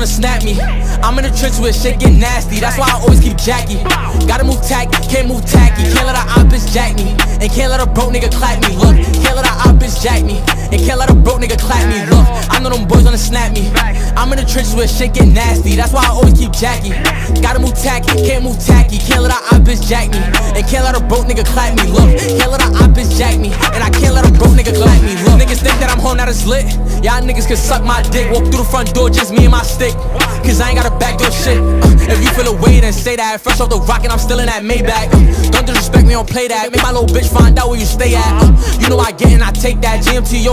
wanna snap me. I'm in the trench where shit get nasty, that's why I always keep Jackie. Gotta move tacky, can't move tacky. Can't let a op bitch jack me, and can't let a broke nigga clap me. Look, can't let a op bitch jack me, and can't let a broke nigga clap me. Look, I know them boys wanna snap me. I'm in the trenches where shit get nasty, that's why I always keep Jackie. Gotta move tacky, can't move tacky. Can't let a op bitch jack me, and can't let a broke nigga clap me. Look, can't let a op bitch jack me, and I can't let a broke nigga clap me. Look, niggas think that I'm home, that it's lit. Y'all niggas can suck my dick. Walk through the front door, just me and my stick, cause I ain't got a backdoor shit. If you feel away, then say that. Fresh off the rock and I'm still in that Maybach. Don't disrespect me, don't play that. Make my little bitch find out where you stay at. You know I get and I take that. GMT, yo.